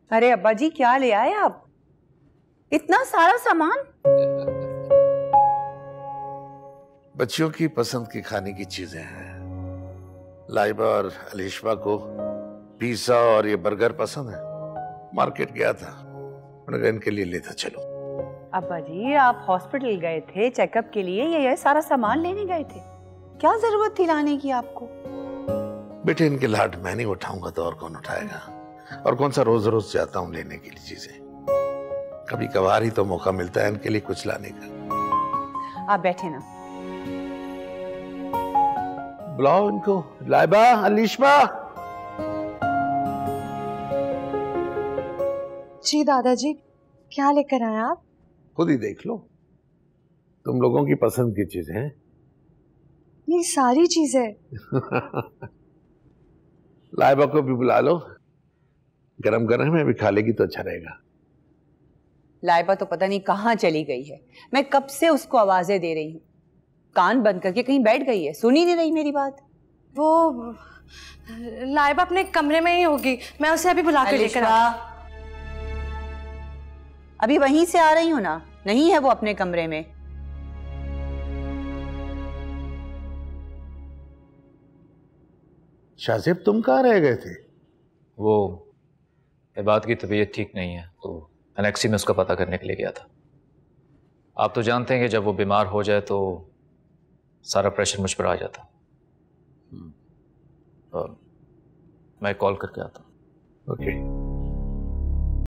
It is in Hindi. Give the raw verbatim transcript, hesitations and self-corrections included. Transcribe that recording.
अरे अब्बा जी क्या ले आए आप? इतना सारा सामान? बच्चियों की पसंद की खाने की चीजें हैं। लाइबा और अलीशा को पिज्जा और ये बर्गर पसंद है। मार्केट गया था, मैंने कहा इनके लिए लेता चलो। अब्बा जी आप हॉस्पिटल गए थे चेकअप के लिए या ये सारा सामान लेने गए थे? क्या जरूरत थी लाने की आपको? बेटे इनके लाड मैं नहीं उठाऊंगा तो और कौन उठाएगा? और कौन सा रोज रोज जाता हूं लेने के लिए चीजें। कभी कभार ही तो मौका मिलता है इनके लिए कुछ लाने का। आप बैठे ना। बुलाओ इनको। लाइबा, अलीशा। जी दादाजी, क्या लेकर आए आप? खुद ही देख लो, तुम लोगों की पसंद की चीजें हैं। ये सारी चीजें। लाइबा को भी बुला लो, गरम गरम में भी खा लेगी तो अच्छा रहेगा। लाइबा तो पता नहीं कहाँ चली गई है। मैं कब से उसको आवाजें दे रही हूँ, कान बंद करके कहीं बैठ गई है, सुनी नहीं रही मेरी बात। वो लाइबा अपने कमरे में ही होगी, मैं उसे अभी बुला कर लेकर आ। अभी वहीं से आ रही हूँ ना, नहीं है वो अपने कमरे में। शाजिब तुम कहाँ रह गए थे? वो इबाद की तबीयत ठीक नहीं है तो एनेक्सी में उसका पता करने के लिए गया था। आप तो जानते हैं कि जब वो बीमार हो जाए तो सारा प्रेशर मुझ पर आ जाता। और मैं कॉल करके आता हूँ। ओके।